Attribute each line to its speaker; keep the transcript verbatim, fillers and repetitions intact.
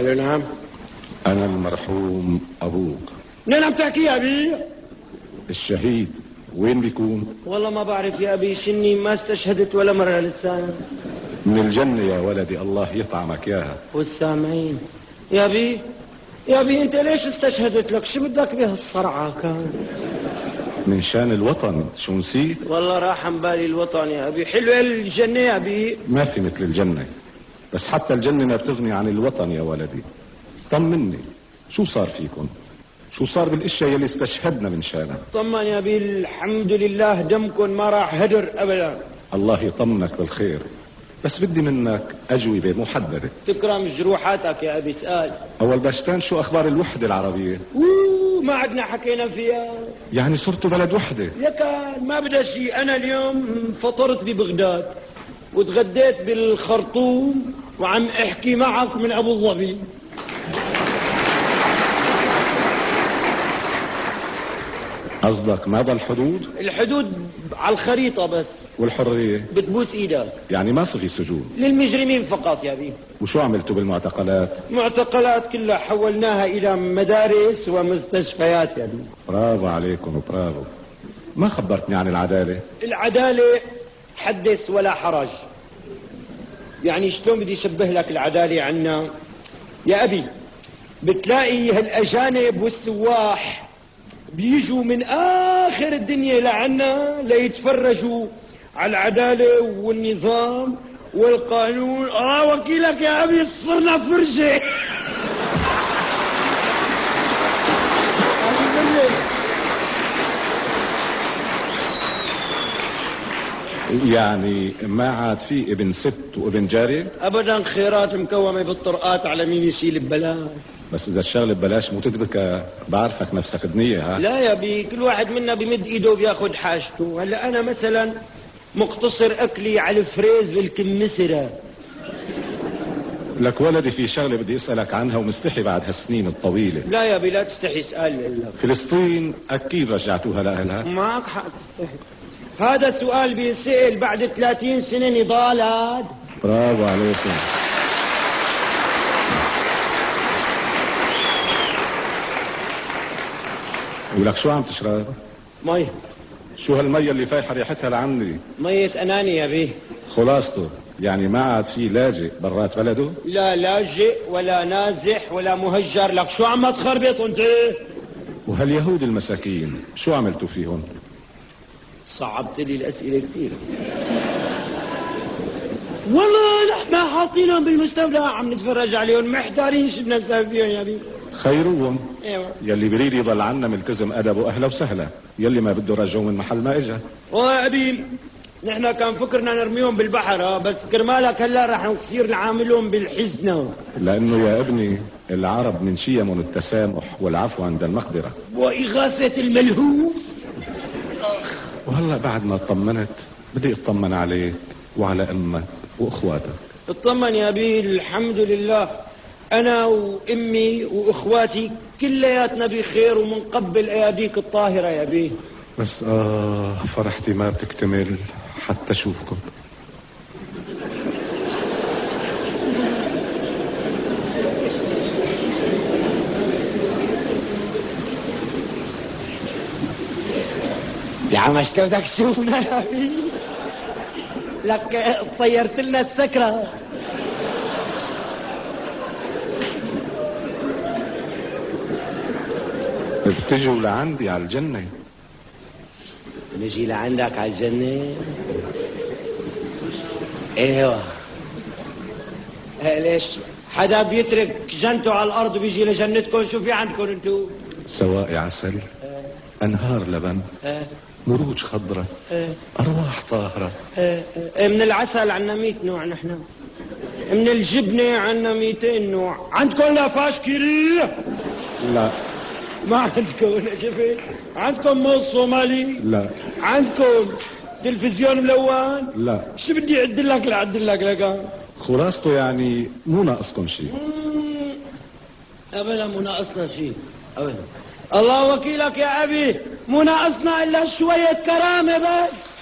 Speaker 1: قال له نعم.
Speaker 2: أنا المرحوم أبوك.
Speaker 1: منين عم تحكي يا أبي؟
Speaker 2: الشهيد وين بيكون؟
Speaker 1: والله ما بعرف يا أبي، شني ما استشهدت ولا مرة لسه.
Speaker 2: من الجنة يا ولدي، الله يطعمك ياها.
Speaker 1: والسامعين. يا أبي يا أبي أنت ليش استشهدت لك؟ شو بدك بهالصرعة كان؟
Speaker 2: من شان الوطن، شو نسيت؟
Speaker 1: والله راح عن بالي الوطن يا أبي. حلوة الجنة يا أبي؟
Speaker 2: ما في مثل الجنة، بس حتى الجنة ما بتغني عن الوطن يا ولدي. طمني، شو صار فيكم؟ شو صار بالاشياء يلي استشهدنا من شانها؟
Speaker 1: طمن يا أبي، الحمد لله دمكم ما راح هدر أبدا.
Speaker 2: الله يطمنك بالخير، بس بدي منك أجوبة محددة.
Speaker 1: تكرم جروحاتك يا أبي، اسأل.
Speaker 2: أول باشتان، شو أخبار الوحدة العربية؟
Speaker 1: اوه ما عدنا حكينا فيها.
Speaker 2: يعني صرتوا بلد وحدة؟
Speaker 1: يا كان ما بدها شيء. أنا اليوم فطرت ببغداد وتغديت بالخرطوم وعم احكي معك من أبو ظبي.
Speaker 2: قصدك ما ضل حدود؟
Speaker 1: الحدود على الخريطة بس.
Speaker 2: والحرية؟
Speaker 1: بتبوس ايدك.
Speaker 2: يعني ما صفي سجون؟
Speaker 1: للمجرمين فقط يا بي.
Speaker 2: وشو عملتوا بالمعتقلات؟
Speaker 1: معتقلات كلها حولناها إلى مدارس ومستشفيات يا بي.
Speaker 2: برافو عليكم برافو. ما خبرتني عن العدالة.
Speaker 1: العدالة حدث ولا حرج. يعني شلون بدي اشبه لك العدالة عنا يا أبي؟ بتلاقي هالأجانب والسواح بيجوا من آخر الدنيا لعنا ليتفرجوا على العدالة والنظام والقانون. آه وكيلك يا أبي صرنا فرجة.
Speaker 2: يعني ما عاد في ابن ست وابن جاري؟
Speaker 1: أبدا، خيرات مكومة بالطرقات على مين يشيل ببلاش.
Speaker 2: بس إذا الشغل ببلاش مو تدبك، بعرفك نفسك دنيا. ها
Speaker 1: لا يا بي، كل واحد منا بمد إيده وبياخد حاجته. هلا أنا مثلا مقتصر أكلي على الفريز بالكمثرة.
Speaker 2: لك ولدي في شغلة بدي أسألك عنها ومستحي بعد هالسنين الطويلة.
Speaker 1: لا يا بي لا تستحي، اسأل.
Speaker 2: فلسطين أكيد رجعتوها لأهلها؟
Speaker 1: معك حق تستحي. هذا سؤال بيسأل بعد ثلاثين سنة نضالات.
Speaker 2: برافو عليكم. ولك شو عم تشرب؟
Speaker 1: مي.
Speaker 2: شو هالمية اللي فايحة ريحتها لعندي؟
Speaker 1: مية أناني يا بيه.
Speaker 2: خلاصته يعني ما عاد في لاجئ برات بلده؟
Speaker 1: لا لاجئ ولا نازح ولا مهجر. لك شو عم تخربط انت؟
Speaker 2: وهاليهود المساكين شو عملتوا فيهم؟
Speaker 1: صعبت لي الأسئلة كثير. والله نحن حاطينهم بالمستودع عم نتفرج عليهم محتارين شو بدنا نسوي فيهم يا بيه.
Speaker 2: خيروهم.
Speaker 1: ايوه.
Speaker 2: يلي بريد يضل عنا ملتزم ادبه اهلا وسهلا، يلي ما بده رجعوا من محل ما اجا.
Speaker 1: والله يا ابي نحن كان فكرنا نرميهم بالبحر، بس كرمالك هلا رح نصير نعاملهم بالحزنة.
Speaker 2: لانه يا ابني العرب من شيمهم التسامح والعفو عند المقدرة
Speaker 1: وإغاثة الملهوف.
Speaker 2: وهلا بعد ما اطمنت بدي اطمن عليك وعلى امك واخواتك.
Speaker 1: اطمن يا ابي، الحمد لله انا وامي واخواتي كلياتنا بخير ومنقبل اياديك الطاهرة يا ابي.
Speaker 2: بس اه فرحتي ما بتكتمل حتى اشوفكم.
Speaker 1: يا عم اشتو بدك تشوفنا يا ابي؟ لك طيرت لنا السكرة.
Speaker 2: بتجوا لعندي على الجنة؟
Speaker 1: نجي لعندك على الجنة؟ ايوه. ليش حدا بيترك جنته على الارض وبيجي لجنتكم؟ شو في عندكم انتو؟
Speaker 2: سواقي عسل، انهار لبن، مروج خضرة، ارواح طاهرة.
Speaker 1: من العسل عنا مية نوع نحن، من الجبنة عنا ميتين نوع. عندكم لافاش كيري؟
Speaker 2: لا.
Speaker 1: ما عندكم؟ شفت؟ عندكم موز صومالي؟
Speaker 2: لا.
Speaker 1: عندكم تلفزيون ملون؟
Speaker 2: لا.
Speaker 1: شو بدي اعد لك لعد لك لك؟
Speaker 2: خلاصته يعني مو ناقصكم شيء؟
Speaker 1: ابدا مو ناقصنا شيء ابدا. الله وكيلك يا ابي، مو ناقصنا الا شوية كرامة بس.